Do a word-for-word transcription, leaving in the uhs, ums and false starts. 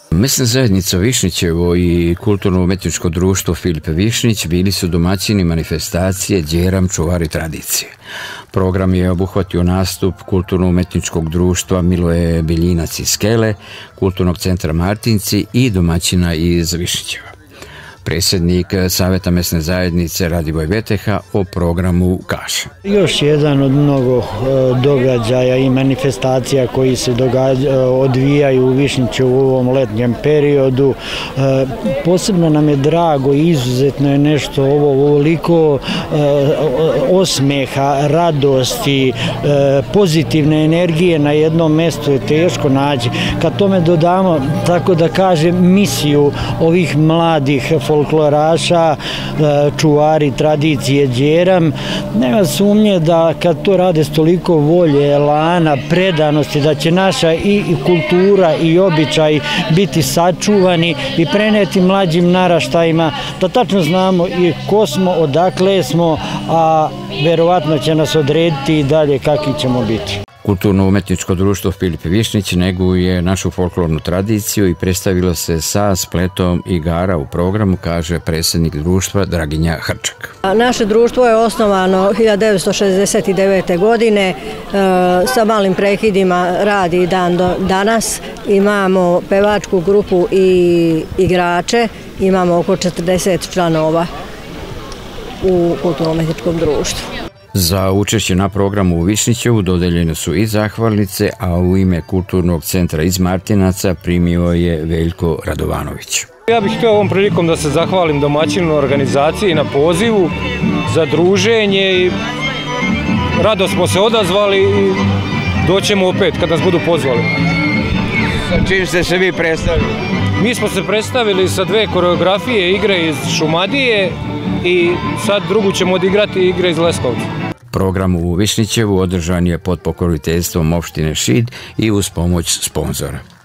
Mesna zajednica Višnjićevo i kulturno-umetničko društvo Filip Višnjić bili su domaćini manifestacije Đeram čuvari tradicije. Program je obuhvatio nastup kulturno-umetničkog društva Miloje Biljinac iz Skele, kulturnog centra Martinci i domaćina iz Višnjićeva. Predsjednik Saveta mesne zajednice Radivoj Veteha o programu kaže. Još jedan od mnogo događaja i manifestacija koji se odvijaju u Višnjićevu u ovom letnjem periodu. Posebno nam je drago i izuzetno je nešto ovo ovoliko osmeha, radosti, pozitivne energije na jednom mjestu je teško naći. Kad tome dodamo, tako da kažem, misiju ovih mladih folkloraša, folkloraša, čuvari tradicije Đeram. Nema sumnje da kad to rade s toliko volje, elana, predanosti, da će naša i kultura i običaj biti sačuvani i preneti mlađim naraštajima, da tačno znamo i ko smo, odakle smo, a verovatno će nas odrediti i dalje kakvi ćemo biti. Kulturno-umetničko društvo Filip Višnjić neguje našu folklornu tradiciju i predstavilo se sa spletom igara u programu, kaže predsjednik društva Draginja Hrčak. Naše društvo je osnovano hiljadu devetsto šezdeset devete. godine, sa malim prekidima radi i dan do danas. Imamo pevačku grupu i igrače, imamo oko četrdeset članova u kulturno-umetničkom društvu. Za učešće na programu u Višnjićevu dodeljene su i zahvalnice, a u ime Kulturnog centra iz Martinaca primio je Veljko Radovanović. Ja bih htio ovom prilikom da se zahvalim domaćinu organizaciji na pozivu za druženje i rado smo se odazvali i doćemo opet kad nas budu pozvali. Sa čim ste se vi predstavili? Mi smo se predstavili sa dve koreografije, igre iz Šumadije i sad drugu ćemo odigrati igre iz Leskovca. Program u Višnjićevu održan je pod pokroviteljstvom opštine Šid i uz pomoć sponzora.